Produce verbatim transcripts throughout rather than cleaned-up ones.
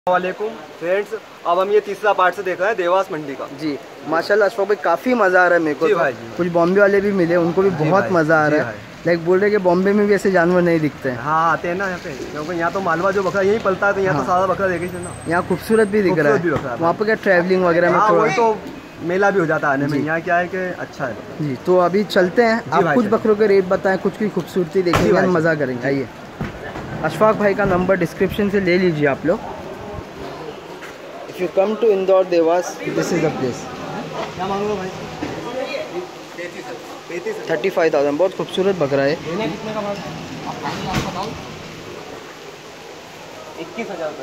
वालेकुम फ्रेंड्स, अब हम ये तीसरा पार्ट से देख रहे हैं देवास मंडी का। जी माशाल्लाह अशफाक भाई काफ़ी मज़ा आ रहा है मेरे को। जी तो भाई जी। कुछ बॉम्बे वाले भी मिले, उनको भी बहुत मज़ा आ रहा है। लाइक बोल रहे कि बॉम्बे में भी ऐसे जानवर नहीं दिखते हैं। हाँ आते हैं ना यहाँ पे, क्योंकि यहाँ तो मालवा जो बकरा यही पलता है, तो यहाँ हाँ। तो सारा बकरा देखे ना। यहाँ खूबसूरत भी दिख रहा है। वहाँ पर क्या ट्रैवलिंग वगैरह में थोड़ा तो मेला भी हो जाता है आने में। यहाँ क्या है कि अच्छा है जी। तो अभी चलते हैं, आप कुछ बकरों के रेट बताएं, कुछ की खूबसूरती देखेंगे, मज़ा करेंगे। आइए, अशफाक भाई का नंबर डिस्क्रिप्शन से ले लीजिए आप लोग। If you come to Indore Dewas, this is the place. क्या मांग लो भाई? थर्टी फाइव थाउजेंड बहुत खूबसूरत बकरा है। कितने का बताओ? इक्कीस हज़ार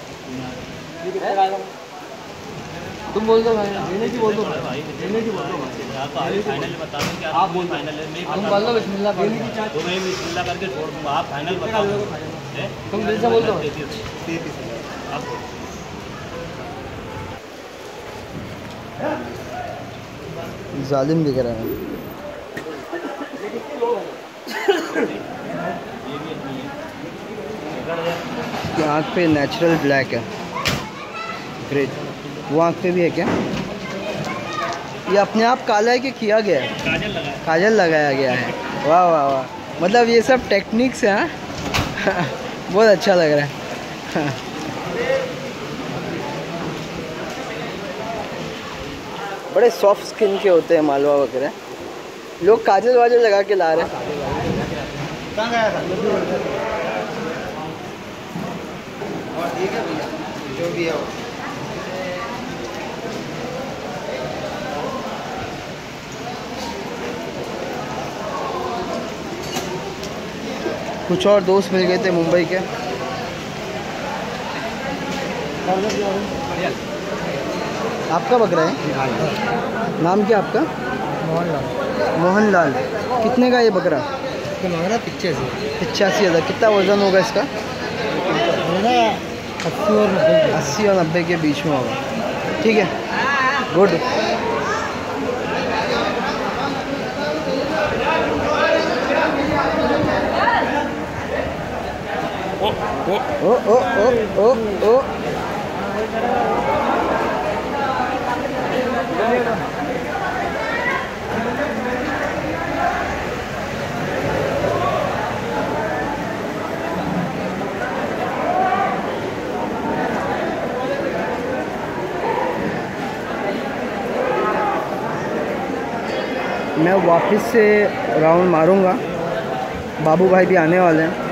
तुम बोल दो भाई, देने की बोल दो भाई, देने की बोल दो भाई। फाइनल बता दो क्या आप बोल फाइनल है? मैं तुम बोल दो बिस्मिल्लाह, देने की चार्ज तो मैं बिस्मिल्लाह करके छोड़ दूंगा। आप फाइनल बता दो, तुम दिल से बोल दो। तैंतीस हज़ार आप जालिम दिख रहा है। की आँख पे नेचुरल ब्लैक है, ग्रेट। वो आँख पे भी है क्या? ये अपने आप काला है कि किया गया है? काजल लगाया काजल लगाया गया है। वाह वाह वाह, मतलब ये सब टेक्निक्स है। बहुत अच्छा लग रहा है। बड़े सॉफ्ट स्किन के होते हैं मालवा वगैरह। लोग काजल वाजल लगा के ला रहे हैं। कहाँ गया था? और ठीक है भैया, जो भी है वो। कुछ और दोस्त मिल गए थे मुंबई के। आपका बकरा है? नाम क्या आपका? मोहनलाल। मोहनलाल। कितने का ये बकरा? मांग रहा पिचासी पिचासी हज़ार। कितना वज़न होगा इसका? अस्सी और नब्बे अस्सी और नब्बे के बीच में होगा। ठीक है, गुड। ओ ओ ओ ओ ओ मैं वापस से राउंड मारूंगा। बाबू भाई भी आने वाले हैं।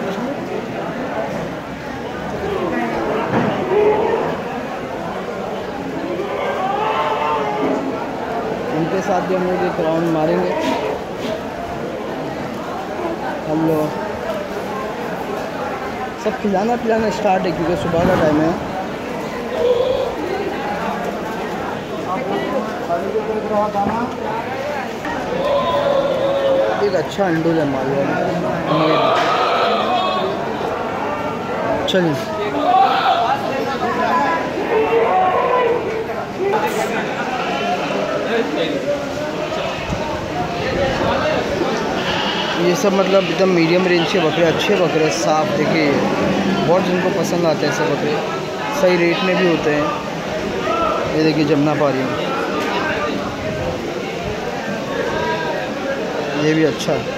उनके साथ भी हम लोग एक राउंड मारेंगे। हम लोग सब खिलाना पिलाना स्टार्ट है, क्योंकि सुबह का टाइम है। एक अच्छा अंडूल है मालवा। चलिए, ये सब मतलब एकदम मीडियम रेंज के बकरे, अच्छे बकरे, साफ। देखिए बहुत जिनको पसंद आते हैं ऐसे बकरे, सही रेट में भी होते हैं। ये देखिए जमुना पारी में, ये भी अच्छा है।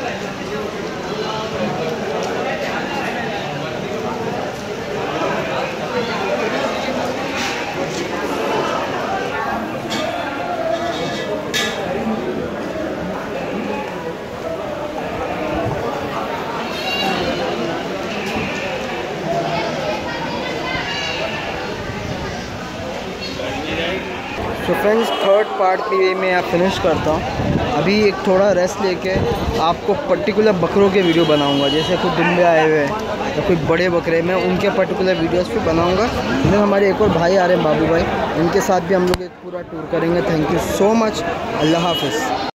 तो फ्रेंड्स, थर्ड पार्ट भी मैं यहाँ फिनिश करता हूँ। अभी एक थोड़ा रेस्ट लेके आपको पर्टिकुलर बकरों के वीडियो बनाऊंगा। जैसे कुछ डिम्बे आए हुए हैं या कोई बड़े बकरे, मैं उनके पर्टिकुलर वीडियोस पे बनाऊंगा। फिर हमारे एक और भाई आ रहे हैं, बाबू भाई, उनके साथ भी हम लोग एक पूरा टूर करेंगे। Thank you so much. अल्लाह हाफ़िज़।